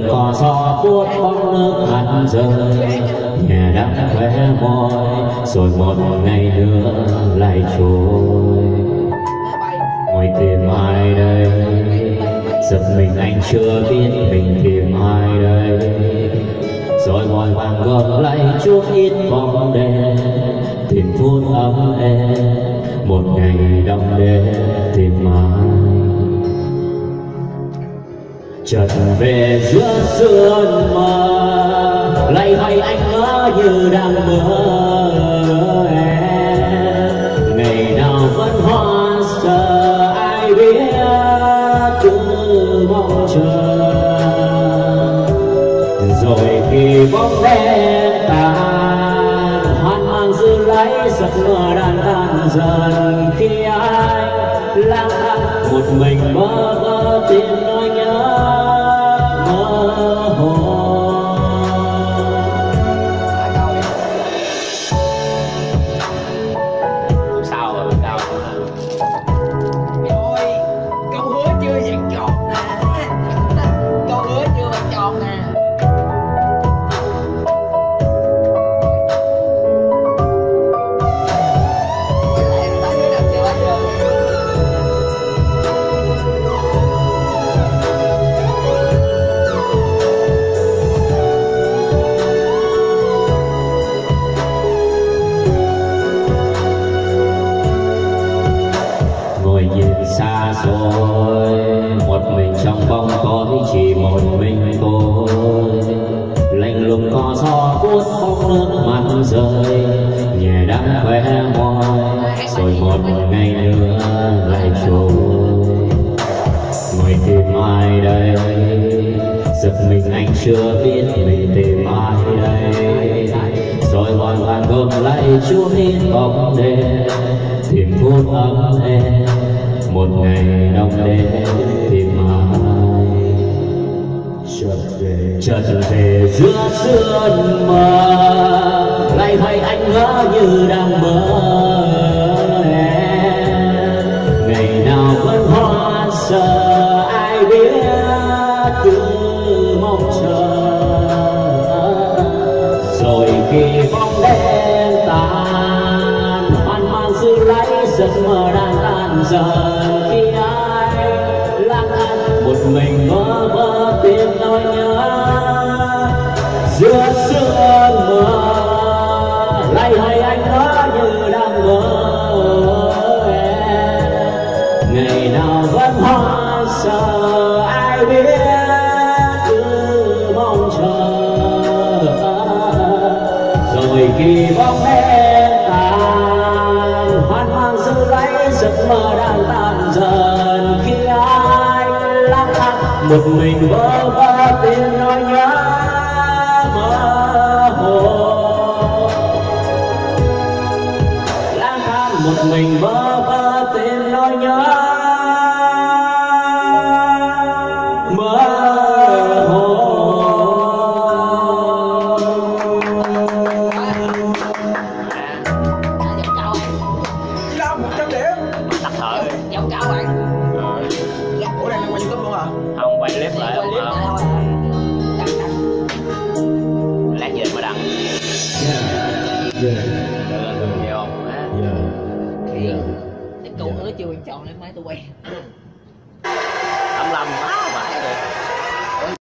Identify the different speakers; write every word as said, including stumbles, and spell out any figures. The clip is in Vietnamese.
Speaker 1: lùng cò gió cuốn bóng nước mắt rơi, nhà đã khóe môi rồi một ngày nữa lại trôi. Ngồi tìm ai đây, giật mình anh chưa biết mình tìm ai đây, rồi vội vàng gom lại chút ít bóng đêm, tìm phút ấm êm một ngày đông đêm tìm ai. Chợt về giữa sương mờ, lay hoay anh ngỡ như đang mơ em. Ngày nào vẫn hoang sơ ai biết, cứ mong chờ. Rồi khi bóng đêm tàn, hoang mang giữ lấy giấc mơ đang tan dần. Khi ai lang thang một mình mơ mơ tìm nỗi nhớ mơ hồ.
Speaker 2: Sao rồi sao rồi, câu hứa chưa dặn tròn nè, câu hứa chưa dặn tròn nè.
Speaker 1: Ngồi nhìn xa xôi, một mình trong bóng tối chỉ một mình tôi. Lạnh lùng có gió cuốn bóng nước mắt rơi, nhẹ đắng khóe môi rồi một ngày nữa lại trôi. Ngồi tìm ai đây, giật mình anh chưa biết mình tìm ai đây, rồi vội vàng gom lại chút ít bóng đêm, tìm phút ấm êm một ngày đông đêm tìm ai. Chợt về chợt về giữa sương mờ, lay hoay anh ngỡ như đang mơ em. Ngày nào vẫn hoang sơ ai biết, cứ mong chờ. Rồi khi bóng đêm tàn, hoang mang giữ lấy giấc mơ đang tan dần. Khi ai lang thang một mình mơ mơ tìm nỗi nhớ giữa sương mờ, lay hoay anh ngỡ như đang mơ em. Ngày nào vẫn hoang sơ ai biết, cứ mong chờ. Rồi khi bóng đêm tàn, hoang mang giữ lấy giấc mơ đang tan dần. Khi ai lang thang một mình vơ vơ tìm nỗi nhớ mơ hồ. Lang thang một mình vơ vơ tìm nỗi nhớ mơ hồ.
Speaker 2: một trăm điểm.
Speaker 3: Tắt thở.
Speaker 2: Giọng cao bạn. Ủa này quay YouTube luôn hả?
Speaker 3: Không, quay clip lại không
Speaker 2: Clip lại thôi. Đăng đăng.
Speaker 3: Lát về mới đăng.
Speaker 1: Yeah. Yeah.
Speaker 3: Được, được, được, không?
Speaker 1: Yeah. Yeah.
Speaker 2: Cái câu hứa chưa tròn lên máy tôi quay.